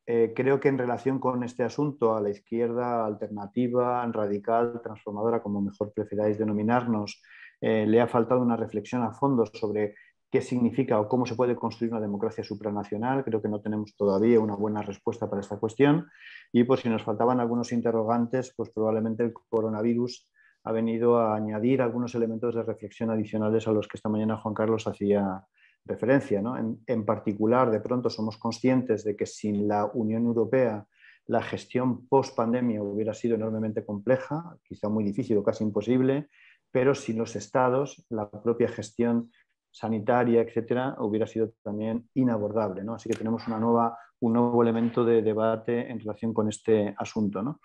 creo que en relación con este asunto, a la izquierda alternativa, radical, transformadora, como mejor preferáis denominarnos, le ha faltado una reflexión a fondo sobre qué significa o cómo se puede construir una democracia supranacional. Creo que no tenemos todavía una buena respuesta para esta cuestión. Y por si nos faltaban algunos interrogantes, pues probablemente el coronavirus ha venido a añadir algunos elementos de reflexión adicionales a los que esta mañana Juan Carlos hacía referencia, ¿no? En particular, de pronto somos conscientes de que sin la Unión Europea la gestión post-pandemia hubiera sido enormemente compleja, quizá muy difícil o casi imposible, pero sin los estados, la propia gestión sanitaria, etcétera, hubiera sido también inabordable, ¿no? Así que tenemos un nuevo elemento de debate en relación con este asunto, ¿no?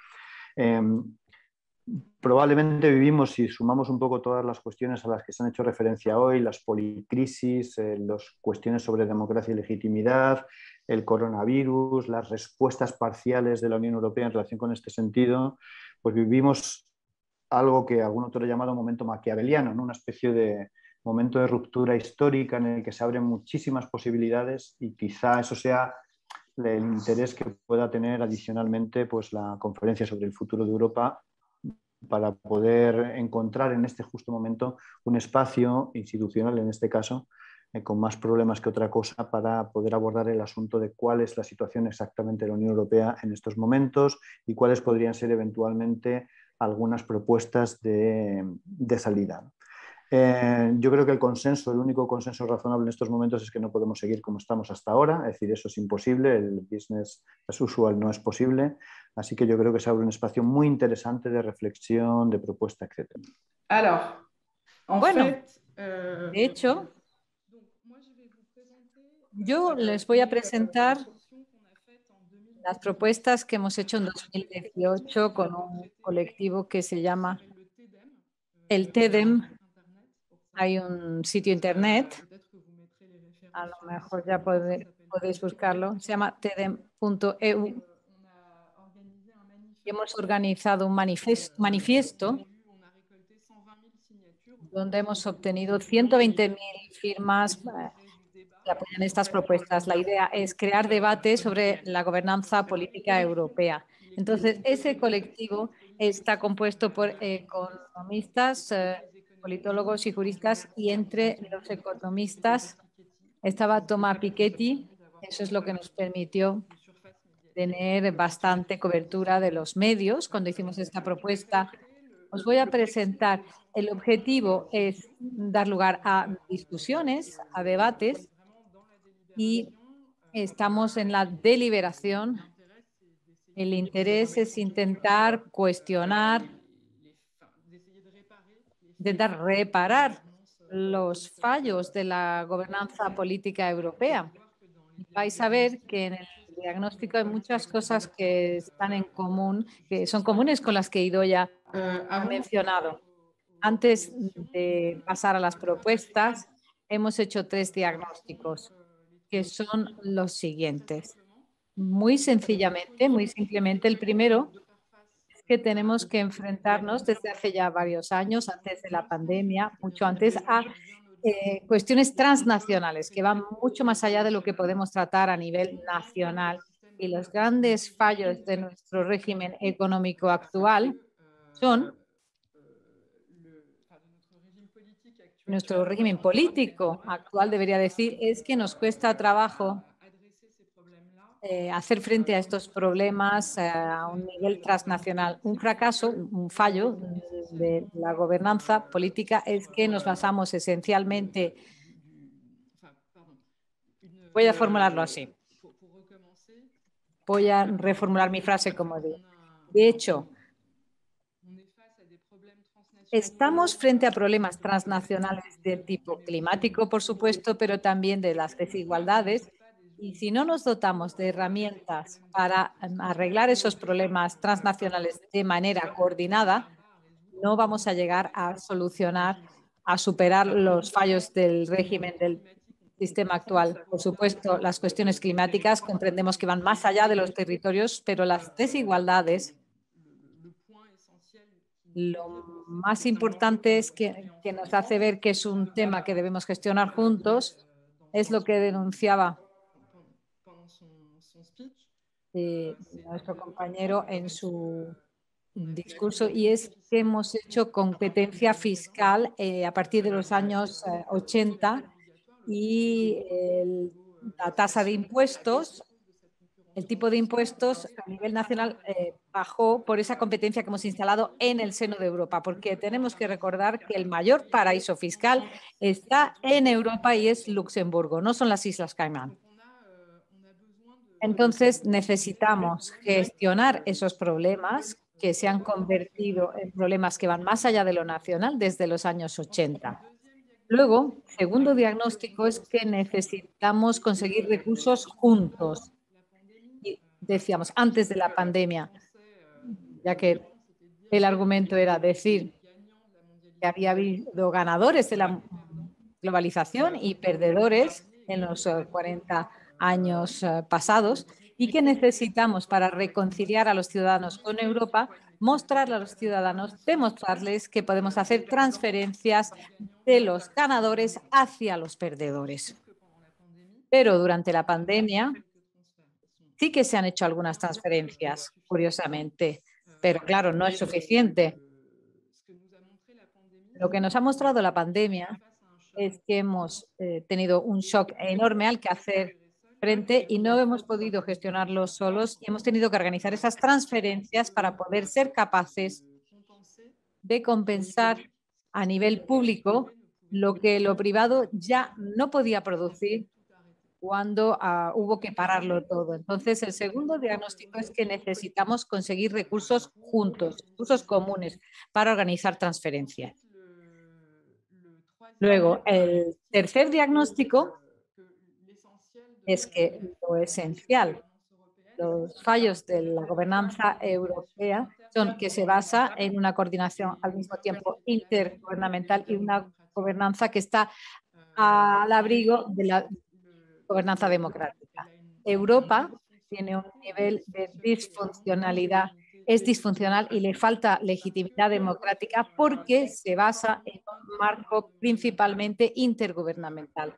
Probablemente vivimos, si sumamos un poco todas las cuestiones a las que se han hecho referencia hoy, las policrisis, las cuestiones sobre democracia y legitimidad, el coronavirus, las respuestas parciales de la Unión Europea en relación con este sentido, pues vivimos algo que algún autor ha llamado momento maquiaveliano, ¿no? Una especie de momento de ruptura histórica en el que se abren muchísimas posibilidades y quizá eso sea el interés que pueda tener adicionalmente pues, la conferencia sobre el futuro de Europa para poder encontrar en este justo momento un espacio institucional, en este caso, con más problemas que otra cosa, para poder abordar el asunto de cuál es la situación exactamente de la Unión Europea en estos momentos y cuáles podrían ser eventualmente algunas propuestas de salida. Yo creo que el único consenso razonable en estos momentos es que no podemos seguir como estamos hasta ahora, es decir, eso es imposible, el business as usual no es posible, así que yo creo que se abre un espacio muy interesante de reflexión, de propuesta, etc. Bueno, de hecho, yo les voy a presentar las propuestas que hemos hecho en 2018 con un colectivo que se llama el TEDEM. Hay un sitio internet, a lo mejor ya podéis buscarlo, se llama tedem.eu. Hemos organizado un manifiesto donde hemos obtenido 120.000 firmas que apoyan estas propuestas. La idea es crear debate sobre la gobernanza política europea. Entonces, ese colectivo está compuesto por economistas, politólogos y juristas, y entre los economistas estaba Thomas Piketty. Eso es lo que nos permitió tener bastante cobertura de los medios cuando hicimos esta propuesta. Os voy a presentar. El objetivo es dar lugar a discusiones, a debates, y estamos en la deliberación. El interés es intentar cuestionar, intentar reparar los fallos de la gobernanza política europea. Vais a ver que en el diagnóstico hay muchas cosas que están en común, que son comunes con las que Idoia ha mencionado. Antes de pasar a las propuestas, hemos hecho 3 diagnósticos, que son los siguientes. Muy sencillamente, muy simplemente, el primero es que tenemos que enfrentarnos desde hace ya varios años, antes de la pandemia, mucho antes, a cuestiones transnacionales que van mucho más allá de lo que podemos tratar a nivel nacional. Y los grandes fallos de nuestro régimen económico actual son nuestro régimen político actual, debería decir, es que nos cuesta trabajo hacer frente a estos problemas a un nivel transnacional. Un fracaso, un fallo de la gobernanza política es que nos basamos esencialmente. Voy a formularlo así. Voy a reformular mi frase como digo. De hecho, estamos frente a problemas transnacionales del tipo climático, por supuesto, pero también de las desigualdades. Y si no nos dotamos de herramientas para arreglar esos problemas transnacionales de manera coordinada, no vamos a llegar a solucionar, a superar los fallos del régimen del sistema actual. Por supuesto, las cuestiones climáticas comprendemos que van más allá de los territorios, pero las desigualdades, lo más importante es que nos hace ver que es un tema que debemos gestionar juntos, es lo que denunciaba nuestro compañero en su discurso, y es que hemos hecho competencia fiscal a partir de los años 80 y la tasa de impuestos, el tipo de impuestos a nivel nacional bajó por esa competencia que hemos instalado en el seno de Europa, porque tenemos que recordar que el mayor paraíso fiscal está en Europa y es Luxemburgo, no son las Islas Caimán. Entonces necesitamos gestionar esos problemas que se han convertido en problemas que van más allá de lo nacional desde los años 80. Luego, segundo diagnóstico es que necesitamos conseguir recursos juntos. Y decíamos, antes de la pandemia, ya que el argumento era decir que había habido ganadores de la globalización y perdedores en los 40 años pasados, y que necesitamos para reconciliar a los ciudadanos con Europa, mostrarle a los ciudadanos, demostrarles que podemos hacer transferencias de los ganadores hacia los perdedores. Pero durante la pandemia sí que se han hecho algunas transferencias, curiosamente, pero claro, no es suficiente. Lo que nos ha mostrado la pandemia es que hemos tenido un shock enorme al que hacer frente y no hemos podido gestionarlo solos, y hemos tenido que organizar esas transferencias para poder ser capaces de compensar a nivel público lo que lo privado ya no podía producir cuando hubo que pararlo todo. Entonces, el segundo diagnóstico es que necesitamos conseguir recursos juntos, recursos comunes para organizar transferencias. Luego, el tercer diagnóstico es que lo esencial, los fallos de la gobernanza europea son que se basa en una coordinación al mismo tiempo intergubernamental y una gobernanza que está al abrigo de la gobernanza democrática. Europa tiene un nivel de disfuncionalidad, es disfuncional y le falta legitimidad democrática porque se basa en un marco principalmente intergubernamental,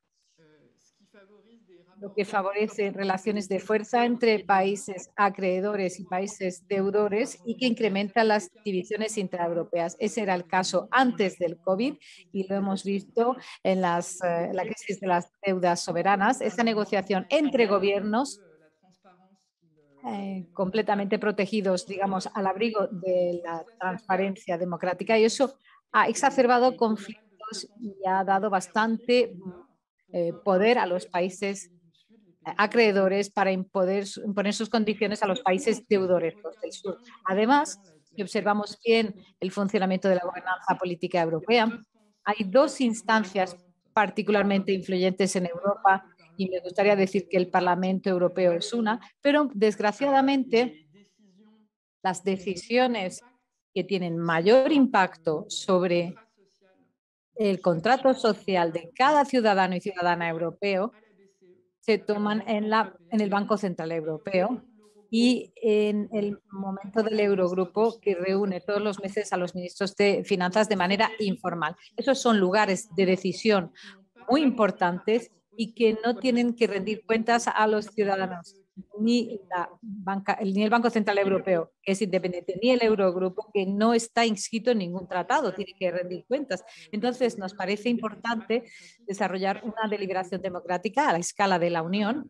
lo que favorece relaciones de fuerza entre países acreedores y países deudores y que incrementa las divisiones intraeuropeas. Ese era el caso antes del COVID y lo hemos visto en la crisis de las deudas soberanas. Esta negociación entre gobiernos completamente protegidos, digamos, al abrigo de la transparencia democrática, y eso ha exacerbado conflictos y ha dado bastante poder a los países acreedores para imponer sus condiciones a los países deudores, los del sur. Además, si observamos bien el funcionamiento de la gobernanza política europea, hay dos instancias particularmente influyentes en Europa, y me gustaría decir que el Parlamento Europeo es una, pero desgraciadamente las decisiones que tienen mayor impacto sobre el contrato social de cada ciudadano y ciudadana europeo se toman en el Banco Central Europeo y en el momento del Eurogrupo, que reúne todos los meses a los ministros de Finanzas de manera informal. Esos son lugares de decisión muy importantes y que no tienen que rendir cuentas a los ciudadanos, ni el Banco Central Europeo, que es independiente, ni el Eurogrupo, que no está inscrito en ningún tratado, tiene que rendir cuentas. Entonces, nos parece importante desarrollar una deliberación democrática a la escala de la Unión,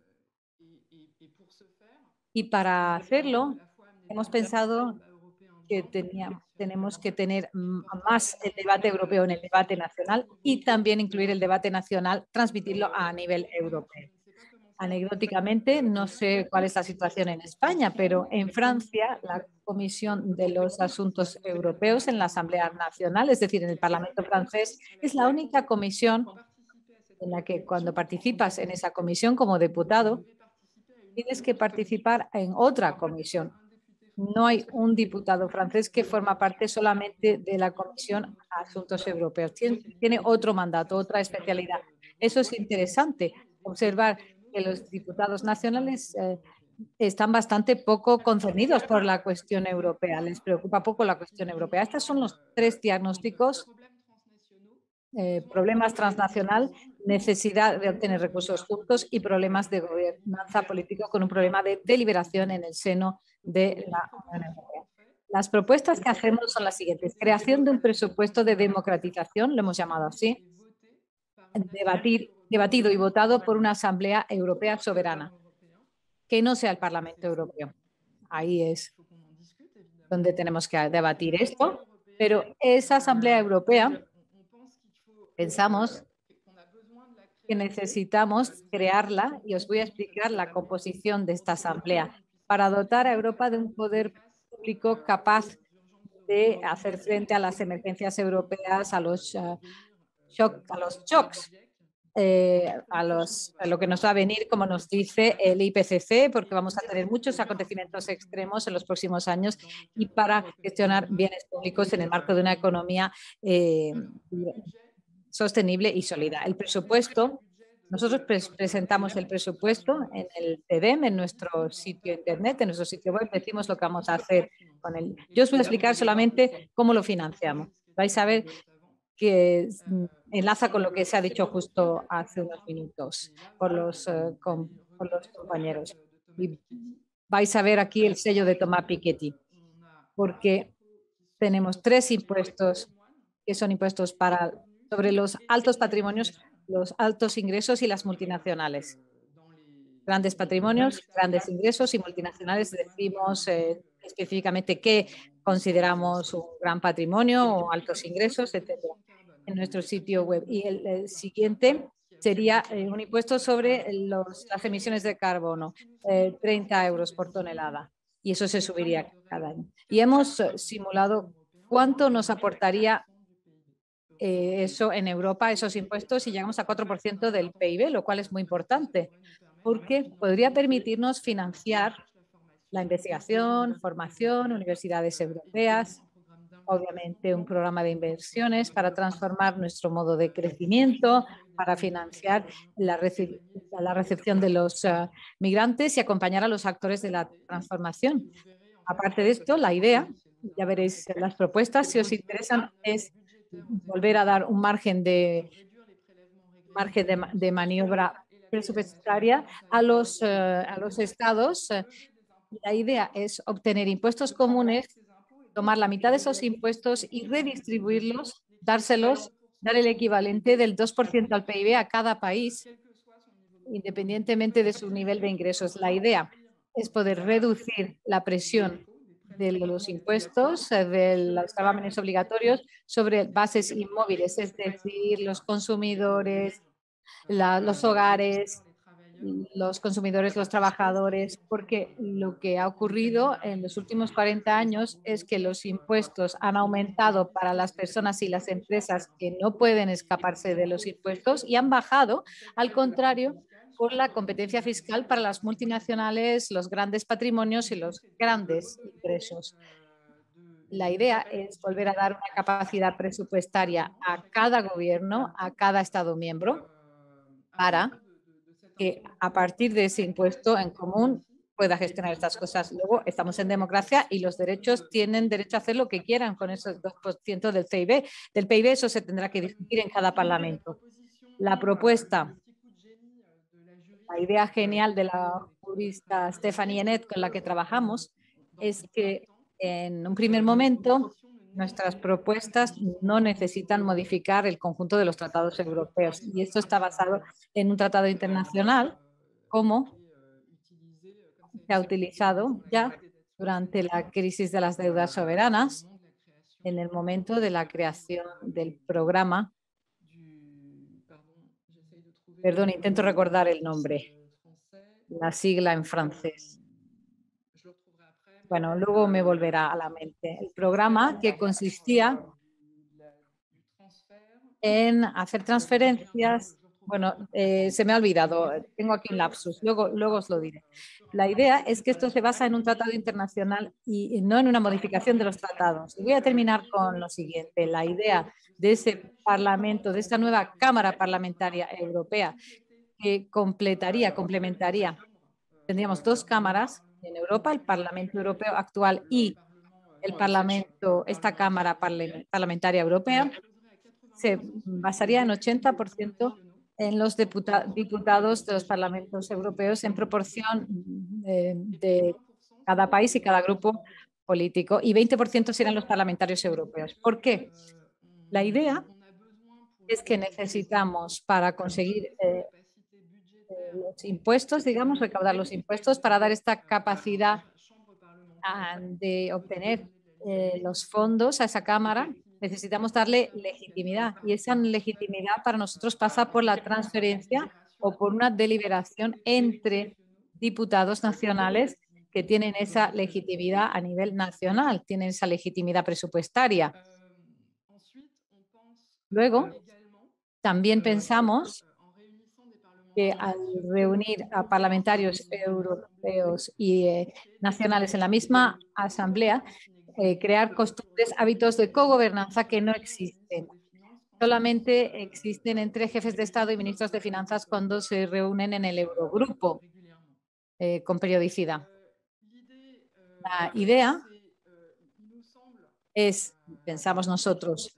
y para hacerlo hemos pensado que tenemos que tener más el debate europeo en el debate nacional y también incluir el debate nacional, transmitirlo a nivel europeo. Anecdóticamente, no sé cuál es la situación en España, pero en Francia la Comisión de los Asuntos Europeos en la Asamblea Nacional, es decir, en el Parlamento francés, es la única comisión en la que cuando participas en esa comisión como diputado, tienes que participar en otra comisión. No hay un diputado francés que forma parte solamente de la Comisión de Asuntos Europeos. Tiene otro mandato, otra especialidad. Eso es interesante, observar que los diputados nacionales están bastante poco concernidos por la cuestión europea, les preocupa poco la cuestión europea. Estos son los tres diagnósticos problemas transnacional, necesidad de obtener recursos justos y problemas de gobernanza política con un problema de deliberación en el seno de la Unión Europea. Las propuestas que hacemos son las siguientes. Creación de un presupuesto de democratización, lo hemos llamado así, debatido y votado por una Asamblea Europea soberana, que no sea el Parlamento Europeo. Ahí es donde tenemos que debatir esto, pero esa Asamblea Europea pensamos que necesitamos crearla y os voy a explicar la composición de esta Asamblea para dotar a Europa de un poder público capaz de hacer frente a las emergencias europeas, a los shocks, a lo que nos va a venir, como nos dice el IPCC, porque vamos a tener muchos acontecimientos extremos en los próximos años y para gestionar bienes públicos en el marco de una economía sostenible y sólida. El presupuesto, nosotros presentamos el presupuesto en el TEDEM, en nuestro sitio internet, en nuestro sitio web, decimos lo que vamos a hacer con él. Yo os voy a explicar solamente cómo lo financiamos. Vais a ver que enlaza con lo que se ha dicho justo hace unos minutos por los compañeros. Y vais a ver aquí el sello de Thomas Piketty, porque tenemos 3 impuestos que son impuestos sobre los altos patrimonios, los altos ingresos y las multinacionales. Grandes patrimonios, grandes ingresos y multinacionales decimos específicamente qué consideramos un gran patrimonio o altos ingresos, etcétera, en nuestro sitio web. Y el siguiente sería un impuesto sobre las emisiones de carbono, 30 euros por tonelada. Y eso se subiría cada año. Y hemos simulado cuánto nos aportaría eso en Europa, esos impuestos, y llegamos a 4% del PIB, lo cual es muy importante, porque podría permitirnos financiar la investigación, formación, universidades europeas, obviamente un programa de inversiones para transformar nuestro modo de crecimiento, para financiar la recepción de los migrantes y acompañar a los actores de la transformación. Aparte de esto, la idea, ya veréis las propuestas, si os interesan, es volver a dar un margen de maniobra presupuestaria a los estados. La idea es obtener impuestos comunes, tomar la mitad de esos impuestos y redistribuirlos, dar el equivalente del 2% al PIB a cada país, independientemente de su nivel de ingresos. La idea es poder reducir la presión de los impuestos, de los gravámenes obligatorios sobre bases inmóviles, es decir, los consumidores, los hogares, los consumidores, los trabajadores, porque lo que ha ocurrido en los últimos 40 años es que los impuestos han aumentado para las personas y las empresas que no pueden escaparse de los impuestos y han bajado, al contrario, por la competencia fiscal para las multinacionales, los grandes patrimonios y los grandes ingresos. La idea es volver a dar una capacidad presupuestaria a cada gobierno, a cada Estado miembro, para que a partir de ese impuesto en común pueda gestionar estas cosas. Luego, estamos en democracia y los derechos tienen derecho a hacer lo que quieran con esos 2% del PIB. Eso se tendrá que discutir en cada parlamento. La propuesta, la idea genial de la jurista Stephanie Enet con la que trabajamos es que en un primer momento nuestras propuestas no necesitan modificar el conjunto de los tratados europeos y esto está basado en un tratado internacional como se ha utilizado ya durante la crisis de las deudas soberanas en el momento de la creación del programa. Perdón, intento recordar el nombre, la sigla en francés. Bueno, luego me volverá a la mente. El programa que consistía en hacer transferencias. Bueno, se me ha olvidado, tengo aquí un lapsus, luego os lo diré. La idea es que esto se basa en un tratado internacional y no en una modificación de los tratados. Y voy a terminar con lo siguiente. La idea de ese Parlamento, de esta nueva Cámara Parlamentaria Europea, que complementaría. Tendríamos 2 cámaras en Europa, el Parlamento Europeo actual y el Parlamento, esta Cámara Parlamentaria Europea, se basaría en 80% en los diputados de los parlamentos europeos en proporción de cada país y cada grupo político, y 20% serán los parlamentarios europeos. ¿Por qué? La idea es que necesitamos, para conseguir los impuestos, digamos, recaudar los impuestos, para dar esta capacidad de obtener los fondos a esa Cámara, necesitamos darle legitimidad, y esa legitimidad para nosotros pasa por la transferencia o por una deliberación entre diputados nacionales que tienen esa legitimidad a nivel nacional, tienen esa legitimidad presupuestaria. Luego, también pensamos que al reunir a parlamentarios europeos y nacionales en la misma asamblea, crear costumbres, hábitos de cogobernanza que no existen. Solamente existen entre jefes de Estado y ministros de Finanzas cuando se reúnen en el Eurogrupo con periodicidad. La idea es, pensamos nosotros,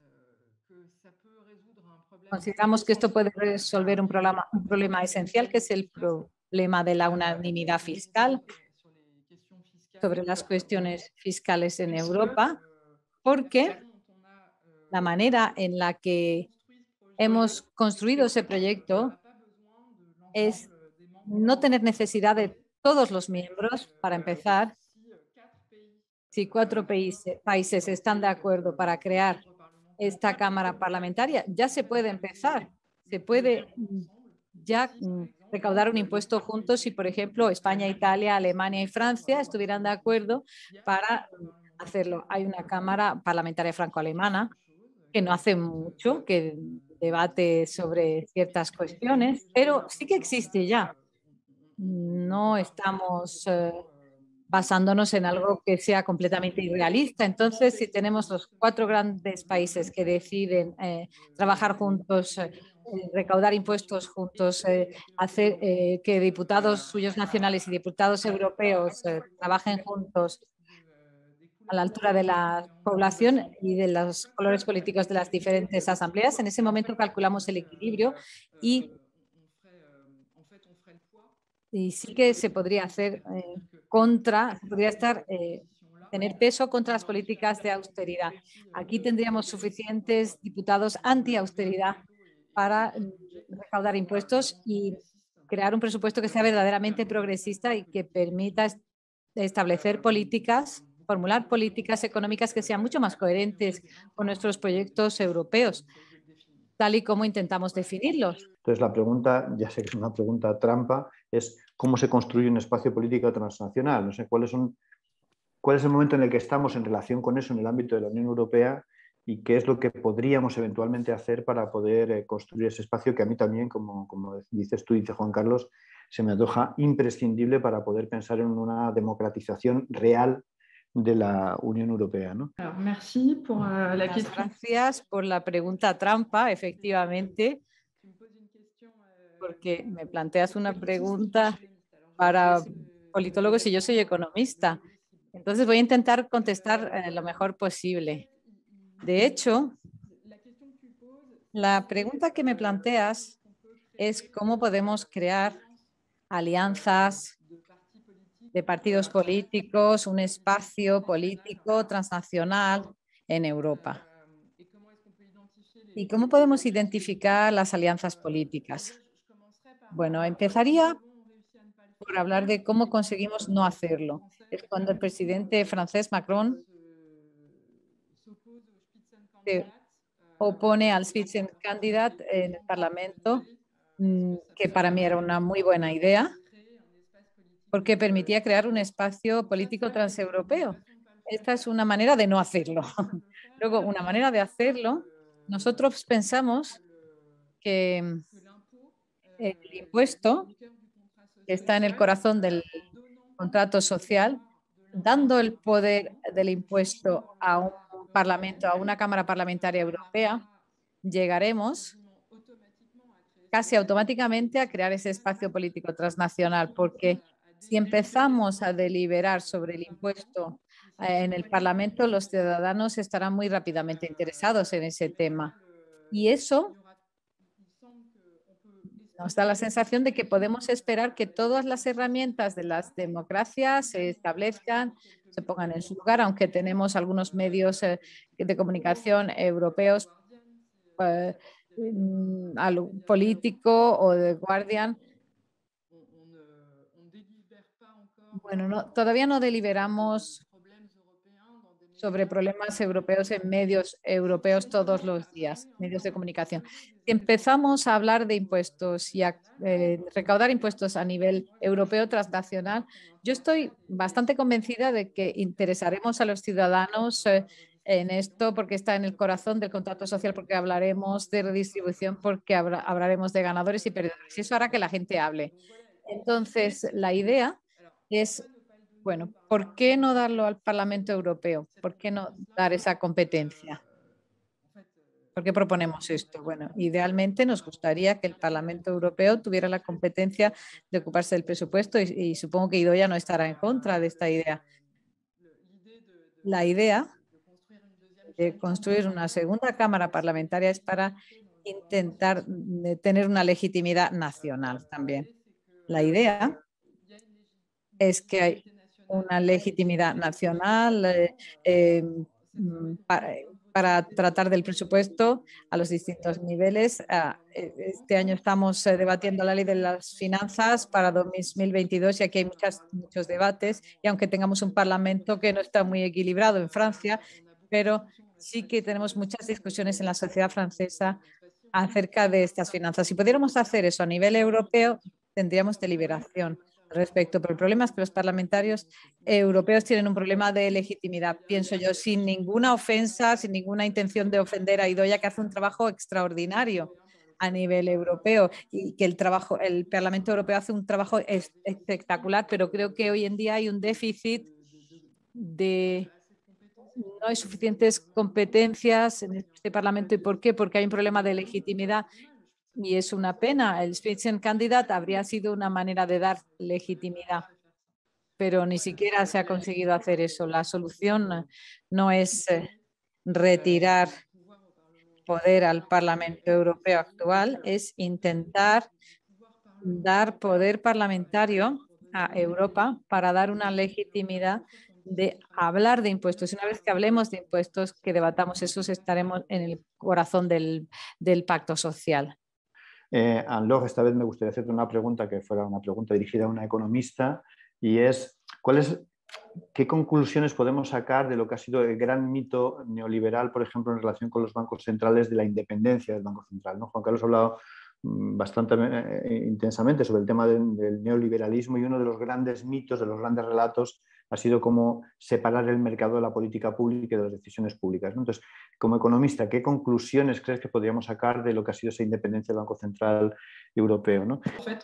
consideramos que esto puede resolver un problema esencial, que es el problema de la unanimidad fiscal sobre las cuestiones fiscales en Europa, porque la manera en la que hemos construido ese proyecto es no tener necesidad de todos los miembros. Para empezar, si 4 países están de acuerdo para crear esta Cámara Parlamentaria, ya se puede empezar. Se puede ya recaudar un impuesto juntos si, por ejemplo, España, Italia, Alemania y Francia estuvieran de acuerdo para hacerlo. Hay una Cámara Parlamentaria franco-alemana que no hace mucho, que debate sobre ciertas cuestiones, pero sí que existe ya. No estamos basándonos en algo que sea completamente irrealista. Entonces, si tenemos los 4 grandes países que deciden trabajar juntos, recaudar impuestos juntos, hacer que diputados suyos nacionales y diputados europeos trabajen juntos a la altura de la población y de los colores políticos de las diferentes asambleas, en ese momento calculamos el equilibrio y sí que se podría hacer tener peso contra las políticas de austeridad. Aquí tendríamos suficientes diputados anti-austeridad para recaudar impuestos y crear un presupuesto que sea verdaderamente progresista y que permita establecer políticas, formular políticas económicas que sean mucho más coherentes con nuestros proyectos europeos, tal y como intentamos definirlos. Entonces, la pregunta, ya sé que es una pregunta trampa, es ¿cómo se construye un espacio político transnacional? No sé cuál es el momento en el que estamos en relación con eso en el ámbito de la Unión Europea y qué es lo que podríamos eventualmente hacer para poder construir ese espacio que a mí también, como dices tú, dice Juan Carlos, se me antoja imprescindible para poder pensar en una democratización real de la Unión Europea, ¿no? Gracias por la pregunta trampa, efectivamente, porque me planteas una pregunta para politólogos y yo soy economista. Entonces voy a intentar contestar lo mejor posible. De hecho, la pregunta que me planteas es cómo podemos crear alianzas de partidos políticos, un espacio político transnacional en Europa. ¿Y cómo podemos identificar las alianzas políticas? Bueno, empezaría por hablar de cómo conseguimos no hacerlo. Es cuando el presidente francés Macron se opone al Spitzenkandidat en el Parlamento, que para mí era una muy buena idea, porque permitía crear un espacio político transeuropeo. Esta es una manera de no hacerlo. Luego, una manera de hacerlo, nosotros pensamos que el impuesto que está en el corazón del contrato social, dando el poder del impuesto a un parlamento, a una Cámara Parlamentaria Europea, llegaremos casi automáticamente a crear ese espacio político transnacional, porque si empezamos a deliberar sobre el impuesto en el Parlamento, los ciudadanos estarán muy rápidamente interesados en ese tema. Y eso nos da la sensación de que podemos esperar que todas las herramientas de las democracias se establezcan, se pongan en su lugar, aunque tenemos algunos medios de comunicación europeos, político o de Guardian. Bueno, todavía no deliberamos sobre problemas europeos en medios europeos todos los días, medios de comunicación. Si empezamos a hablar de impuestos y a recaudar impuestos a nivel europeo transnacional, yo estoy bastante convencida de que interesaremos a los ciudadanos en esto porque está en el corazón del contrato social, porque hablaremos de redistribución, porque hablaremos de ganadores y perdedores. Y eso hará que la gente hable. Entonces, la idea es, bueno, ¿por qué no darlo al Parlamento Europeo? ¿Por qué no dar esa competencia? ¿Por qué proponemos esto? Bueno, idealmente nos gustaría que el Parlamento Europeo tuviera la competencia de ocuparse del presupuesto y supongo que Idoia no estará en contra de esta idea. La idea de construir una segunda cámara parlamentaria es para intentar tener una legitimidad nacional también. La idea es que hay una legitimidad nacional para tratar del presupuesto a los distintos niveles. Este año estamos debatiendo la ley de las finanzas para 2022 y aquí hay muchos debates y aunque tengamos un parlamento que no está muy equilibrado en Francia, pero sí que tenemos muchas discusiones en la sociedad francesa acerca de estas finanzas. Si pudiéramos hacer eso a nivel europeo, tendríamos deliberación respecto, pero el problema es que los parlamentarios europeos tienen un problema de legitimidad, pienso yo, sin ninguna ofensa, sin ninguna intención de ofender a Idoia, que hace un trabajo extraordinario a nivel europeo y que el Parlamento Europeo hace un trabajo espectacular, pero creo que hoy en día hay un déficit no hay suficientes competencias en este Parlamento. ¿Y por qué? Porque hay un problema de legitimidad. Y es una pena. El Spitzenkandidat habría sido una manera de dar legitimidad, pero ni siquiera se ha conseguido hacer eso. La solución no es retirar poder al Parlamento Europeo actual, es intentar dar poder parlamentario a Europa para dar una legitimidad de hablar de impuestos. Una vez que hablemos de impuestos, que debatamos esos, estaremos en el corazón del pacto social. Anne-Laure, esta vez me gustaría hacerte una pregunta que fuera una pregunta dirigida a una economista y es, ¿qué conclusiones podemos sacar de lo que ha sido el gran mito neoliberal, por ejemplo, en relación con los bancos centrales, de la independencia del Banco Central, ¿no? Juan Carlos ha hablado bastante intensamente sobre el tema del neoliberalismo y uno de los grandes mitos, de los grandes relatos, ha sido cómo separar el mercado de la política pública y de las decisiones públicas, ¿no? Entonces, como economista, ¿qué conclusiones crees que podríamos sacar de lo que ha sido esa independencia del Banco Central Europeo, ¿no?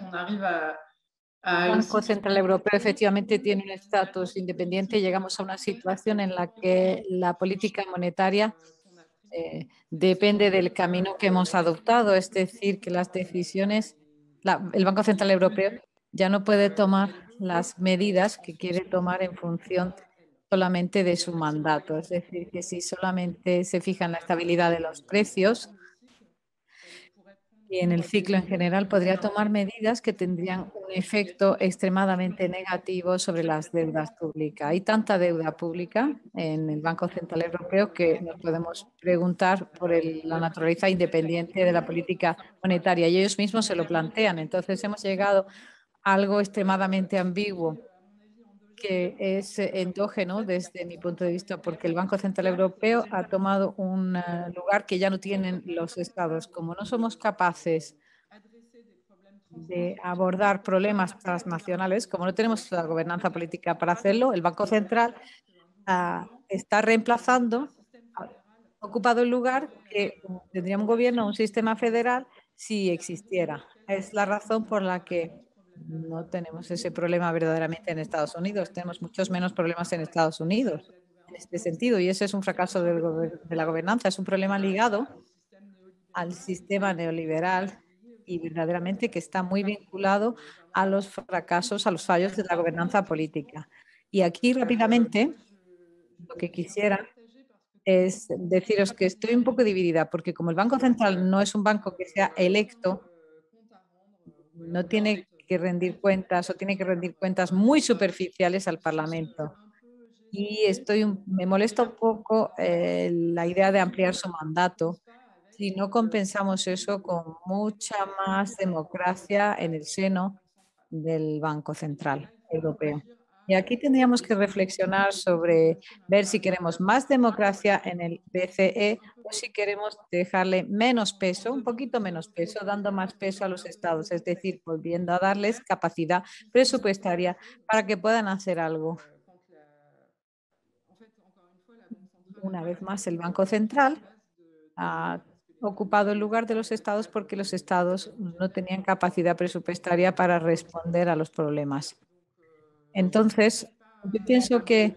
El Banco Central Europeo efectivamente tiene un estatus independiente y llegamos a una situación en la que la política monetaria depende del camino que hemos adoptado, es decir, que las decisiones, el Banco Central Europeo ya no puede tomar las medidas que quiere tomar en función solamente de su mandato, es decir, que si solamente se fija en la estabilidad de los precios y en el ciclo en general, podría tomar medidas que tendrían un efecto extremadamente negativo sobre las deudas públicas. Hay tanta deuda pública en el Banco Central Europeo que nos podemos preguntar por la naturaleza independiente de la política monetaria y ellos mismos se lo plantean. Entonces hemos llegado a algo extremadamente ambiguo que es endógeno desde mi punto de vista, porque el Banco Central Europeo ha tomado un lugar que ya no tienen los estados. Como no somos capaces de abordar problemas transnacionales, como no tenemos la gobernanza política para hacerlo, el Banco Central está reemplazando, ha ocupado el lugar que tendría un gobierno, un sistema federal, si existiera. Es la razón por la que no tenemos ese problema verdaderamente en Estados Unidos. Tenemos muchos menos problemas en Estados Unidos en este sentido y ese es un fracaso de la gobernanza. Es un problema ligado al sistema neoliberal y verdaderamente que está muy vinculado a los fracasos, a los fallos de la gobernanza política. Y aquí rápidamente lo que quisiera es deciros que estoy un poco dividida, porque como el Banco Central no es un banco que sea electo, no tiene que rendir cuentas o tiene que rendir cuentas muy superficiales al Parlamento. Y me molesta un poco la idea de ampliar su mandato si no compensamos eso con mucha más democracia en el seno del Banco Central Europeo. Y aquí tendríamos que reflexionar sobre ver si queremos más democracia en el BCE o si queremos dejarle menos peso, un poquito menos peso, dando más peso a los estados, es decir, volviendo a darles capacidad presupuestaria para que puedan hacer algo. Una vez más, el Banco Central ha ocupado el lugar de los estados porque los estados no tenían capacidad presupuestaria para responder a los problemas. Entonces, yo pienso que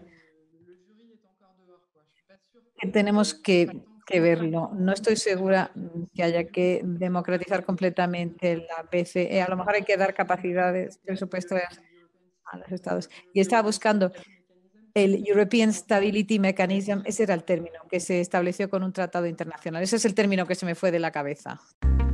tenemos que verlo. No estoy segura que haya que democratizar completamente la BCE. A lo mejor hay que dar capacidades presupuestarias a los estados. Y estaba buscando el European Stability Mechanism, ese era el término que se estableció con un tratado internacional. Ese es el término que se me fue de la cabeza.